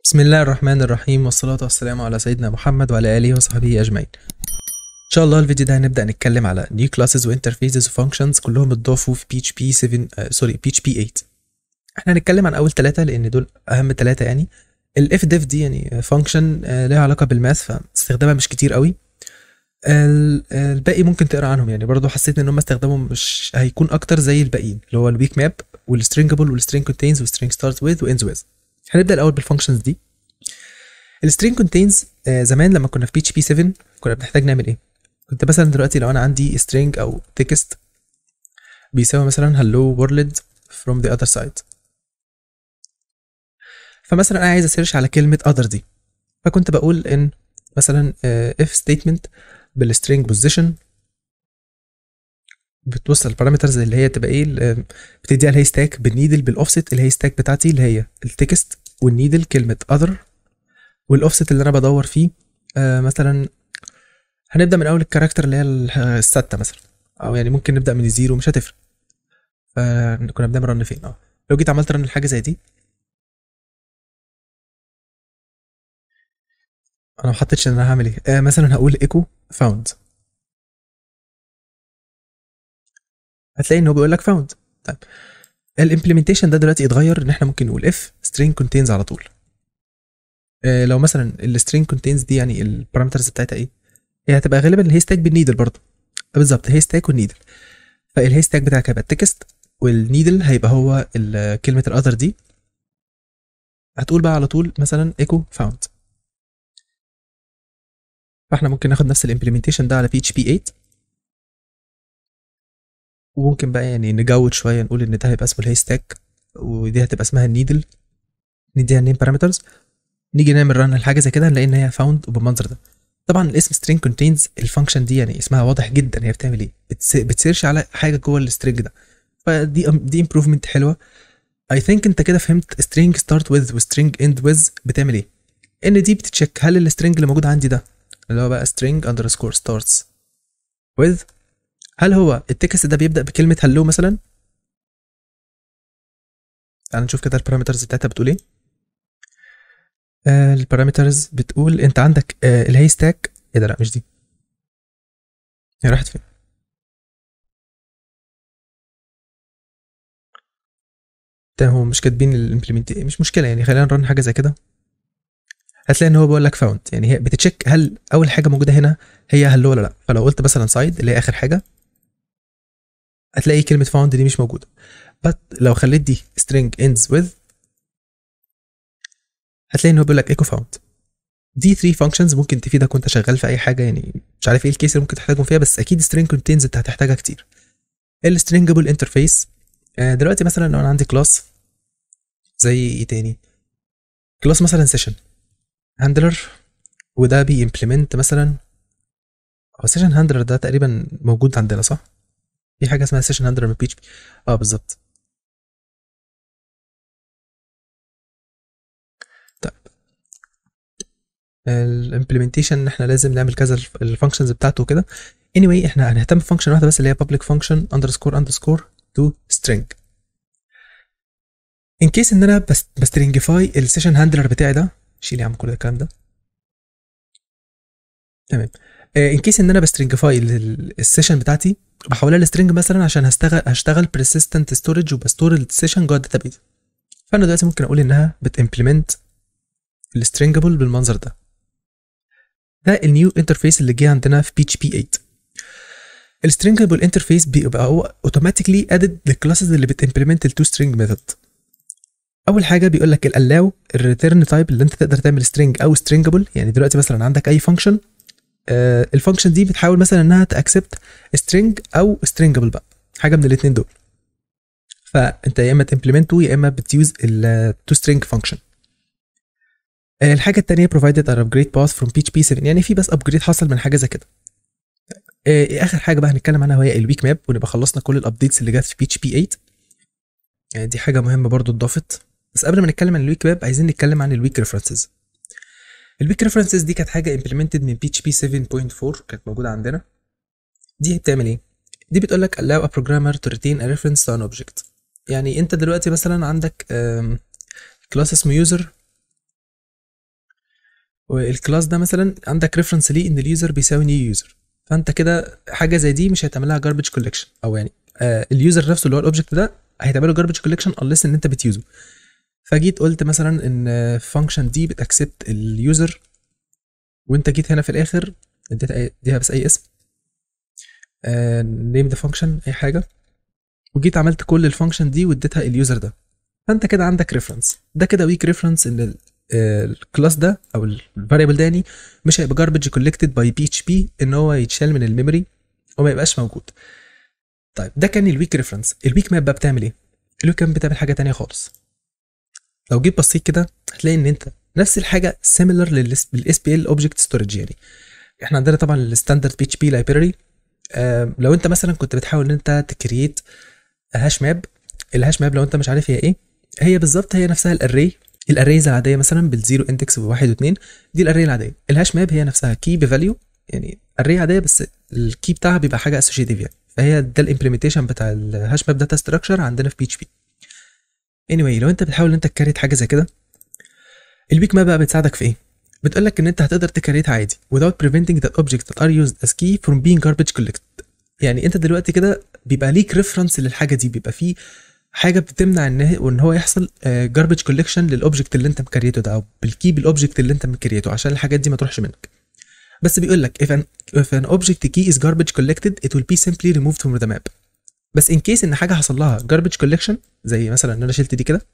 بسم الله الرحمن الرحيم، والصلاة والسلام على سيدنا محمد وعلى آله وصحبه أجمعين. إن شاء الله الفيديو ده هنبدأ نتكلم على new classes و interfaces و functions كلهم اتضافوا في PHP 7 PHP 8. احنا هنتكلم عن أول ثلاثة لأن دول أهم ثلاثة يعني. ال fdiff دي يعني function لها علاقة بالماث فاستخدامها مش كتير قوي. الباقي ممكن تقرا عنهم يعني، برضو حسيت ان هم استخدامهم مش هيكون اكتر زي الباقيين اللي هو الويك ماب والسترينجبل والسترينج كونتينز والسترينج ستارت وذ وانز وذ. هنبدأ الأول بالفانكشنز دي. السترينج كونتينز زمان لما كنا في بي اتش بي 7 كنا بنحتاج نعمل ايه؟ كنت مثلا دلوقتي لو انا عندي string او text بيساوي مثلا hello world from the other side، فمثلا انا عايز اسيرش على كلمه other دي، فكنت بقول ان مثلا if statement بالstring position بتوصل البارامترز اللي هي تبقى ايه، بتديها الهي ستاك بالنيدل بالاوفست الهي ستاك بتاعتي اللي هي التكست والنيدل كلمه other والاوفست اللي انا بدور فيه. مثلا هنبدا من اول الكاركتر اللي هي الستة مثلا، او يعني ممكن نبدا من الزيرو مش هتفرق. فكنا بنعمل رن فين؟ لو جيت عملت رن لحاجه زي دي، انا ما حطيتش ان انا هعمل ايه. مثلا هقول ايكو فاوند، هتلاقي ان هو بيقول لك فاوند. طيب الامبلمنتيشن ده دلوقتي اتغير ان احنا ممكن نقول اف string contains على طول. لو مثلا السترينج كونتينز دي يعني البارامترز بتاعتها ايه، هي هتبقى غالبا الهي ستاك بالنيدل برضه. بالظبط الهي ستاك والنيدل، فالهي ستاك بتاعك هيبقى التكست والنيدل هيبقى هو كلمه الاذر دي. هتقول بقى على طول مثلا ايكو فاوند. فاحنا ممكن ناخد نفس الامبلمنتيشن ده على بي اتش بي 8، وممكن بقى يعني نجود شويه نقول ان ده هيبقى اسمه الهي ستاك ودي هتبقى اسمها النيدل، نديها نيم بارامترز. نيجي نعمل رن لحاجه زي كده نلاقي ان هي فاوند وبالمنظر ده. طبعا الاسم string contains الفانكشن دي يعني اسمها واضح جدا هي بتعمل ايه، بتسيرش على حاجه جوه السترينج ده. فدي امبروفمنت حلوه. اي ثينك انت كده فهمت string start with و string end with بتعمل ايه. ان دي بتتشيك هل السترينج اللي موجود عندي ده اللي هو بقى string underscore starts with، هل هو التكست ده بيبدا بكلمه hello مثلا. تعال نشوف كده البارامترز بتاعتها بتقول ايه. البارامترز بتقول انت عندك الهي ستاك. ايه ده؟ لا مش دي، هي راحت فين؟ ده هو مش كاتبين الامبلمنت، مش مشكله يعني، خلينا نرن حاجه زي كده. هتلاقي ان هو بيقول لك فاوند، يعني هي بتتشيك هل اول حاجه موجوده هنا هي هلو ولا لا. فلو قلت مثلا سايد اللي هي اخر حاجه، هتلاقي كلمه فاوند دي مش موجوده. بس لو خليت دي string ends with، هتلاقي ان هو بيقول لك ايكو فاوند. دي 3 فانكشنز ممكن تفيدك وانت شغال في اي حاجه يعني. مش عارف ايه الكيس اللي ممكن تحتاجهم فيها، بس اكيد string contains انت هتحتاجها كتير. السترينجبل انترفيس، دلوقتي مثلا لو انا عندي كلاس زي ايه تاني، كلاس مثلا سيشن هاندلر، وده بيمبلمنت مثلا، هو سيشن هاندلر ده تقريبا موجود عندنا صح؟ في حاجه اسمها سيشن هاندلر من بي اتش بي. بالظبط. طيب الامبلمنتيشن احنا لازم نعمل كذا الفانكشنز بتاعته وكده. anyway احنا هنهتم بفانكشن واحده بس اللي هي public function underscore to string. ان كيس ان انا بسترينجفاي السيشن هاندلر بتاعي ده، شيل يا عم كل الكلام ده. تمام. ان كيس ان انا بسترينجفاي السيشن بتاعتي، بحولها لسترينج مثلا عشان هشتغل persistent storage وبستور السيشن جوه الداتابيز. فانا دلوقتي ممكن اقول انها بتimplement السترينجبل بالمنظر ده. ده النيو انترفيس اللي جه عندنا في بي اتش بي 8. السترينجبل انترفيس بيبقى هو اوتوماتيكلي ادد للكلاسز اللي بتimplement التو سترينج ميثود. اول حاجه بيقول لك الالاو الريتيرن تايب اللي انت تقدر تعمل سترينج او سترينجبل. يعني دلوقتي مثلا عندك اي فانكشن، الفانكشن دي بتحاول مثلا انها تاكسبت سترينج او سترينجبل بقى، حاجه من الاثنين دول. فانت يا اما تimplementه يا اما بتيوز التو سترينج فانكشن. الحاجه الثانيه provided an upgrade path from PHP 7، يعني في بس ابجريد حصل من حاجه زي كده. اخر حاجه بقى هنتكلم عنها وهي الويك ماب، ونبقى خلصنا كل الابديتس اللي جت في PHP 8. يعني دي حاجه مهمه برضو اتضافت. بس قبل ما نتكلم عن الويك ماب عايزين نتكلم عن الويك ريفرنسز. الويك ريفرنسز دي كانت حاجه implemented من PHP 7.4 كانت موجوده عندنا. دي بتعمل ايه؟ دي بتقول لك allow a programmer to retain a reference to an object. يعني انت دلوقتي مثلا عندك كلاس اسمه user والكلاس ده مثلا عندك ريفرنس ليه ان اليوزر بيساوي نيو يوزر، فانت كده حاجه زي دي مش هيتعمل لها جاربج كولكشن، او يعني اليوزر نفسه اللي هو الاوبجكت ده هيتعمل له جاربج كولكشن unless ان انت بتيوزه. فجيت قلت مثلا ان فانكشن دي بتاكسبت اليوزر، وانت جيت هنا في الاخر اديها بس اي اسم، نيم ذا فانكشن اي حاجه، وجيت عملت كل الفانكشن دي واديتها اليوزر ده. فانت كده عندك ريفرنس، ده كده ويك ريفرنس ان الكلاس ده او الفاريبل ده يعني مش هيبقى جاربج كولكتد باي بي اتش بي ان هو يتشال من الميموري وما يبقاش موجود. طيب ده كان الويك ريفرنس. الويك ماب بقى بتعمل ايه؟ الويك ماب بتعمل حاجه تانية خالص. لو جيت بصيت كده هتلاقي ان انت نفس الحاجه سيميلر للاس بي ال اوبجكت ستورج. يعني احنا عندنا طبعا الستاندرد بي اتش بي لايبراري. لو انت مثلا كنت بتحاول ان انت تكريت هاش ماب، الهاش ماب لو انت مش عارف هي ايه، هي بالظبط هي نفسها الاري، الاريز العاديه مثلا بالزيرو اندكس بواحد واثنين، دي الاري العاديه. الهاش ماب هي نفسها كي بفاليو، يعني اري عاديه بس الكي بتاعها بيبقى حاجه اسوشيتيف يعني، فهي ده الامبلمنتيشن بتاع الهاش ماب داتا ستراكشر عندنا في بي اتش بي. anyway لو انت بتحاول ان انت تكريت حاجه زي كده، الويك ماب بقى بتساعدك في ايه؟ بتقول لك ان انت هتقدر تكريتها عادي without preventing that objects that are used as key from being garbage collected. يعني انت دلوقتي كده بيبقى ليك ريفرنس للحاجه دي، بيبقى في حاجه بتمنع ان هو يحصل جاربج كولكشن للاوبجكت اللي انت مكريته ده، او بالكي بالاوبجكت اللي انت مكريته، عشان الحاجات دي ما تروحش منك. بس بيقول لك if an object key is garbage collected it will be simply removed from the map. بس ان كيس ان حاجه حصل لها جاربج كولكشن، زي مثلا ان انا شلت دي كده،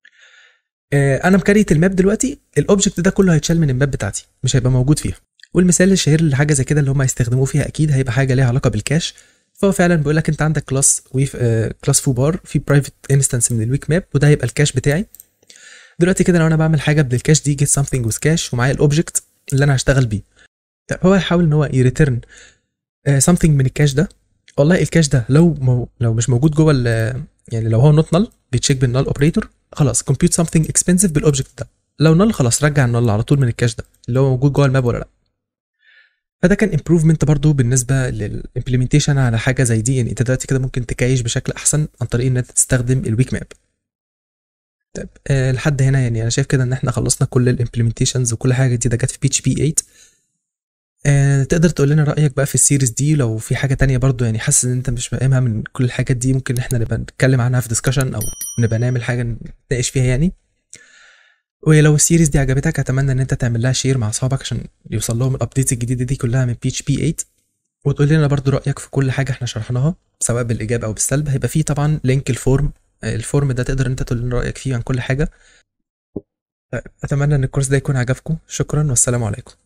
انا مكريت الماب دلوقتي، الاوبجكت ده كله هيتشال من الماب بتاعتي، مش هيبقى موجود فيها. والمثال الشهير لحاجه زي كده اللي هم هيستخدموه فيها اكيد هيبقى حاجه ليها علاقه بالكاش. فهو فعلا بيقول لك انت عندك كلاس كلاس فوبار في برايفت انستنس من الويك ماب، وده هيبقى الكاش بتاعي. دلوقتي كده لو انا بعمل حاجه بالكاش دي get something with cash ومعايا الاوبجكت اللي انا هشتغل بيه، طب هو هيحاول ان هو يريتيرن something من الكاش ده. والله الكاش ده لو مش موجود جوه يعني لو هو نوت نل بيتشيك بالنل اوبريتور، خلاص compute something expensive بالاوبجكت ده. لو نل خلاص رجع النل على طول من الكاش ده اللي هو موجود جوه الماب ولا لا. فده كان امبروفمنت برضو بالنسبه للامبلمنتيشن على حاجه زي دي. يعني انت دلوقتي كده ممكن تكايش بشكل احسن عن طريق ان انت تستخدم الويك ماب. طيب لحد هنا يعني انا شايف كده ان احنا خلصنا كل الامبلمنتيشنز وكل حاجه جديده جت في بي اتش بي 8. تقدر تقول لنا رايك بقى في السيريز دي، لو في حاجه تانية برضو يعني حاسس ان انت مش فاهمها من كل الحاجات دي، ممكن احنا نبقى نتكلم عنها في ديسكشن او نبقى نعمل حاجه نتناقش فيها يعني. ولو السيريز دي عجبتك اتمنى ان انت تعمل لها شير مع اصحابك عشان يوصل لهم الابديتس الجديده دي كلها من بي اتش بي 8. وتقول لنا برضو رايك في كل حاجه احنا شرحناها سواء بالايجاب او بالسلب. هيبقى فيه طبعا لينك الفورم ده تقدر انت تقول لنا رايك فيه عن كل حاجه. اتمنى ان الكورس ده يكون عجبكم. شكرا والسلام عليكم.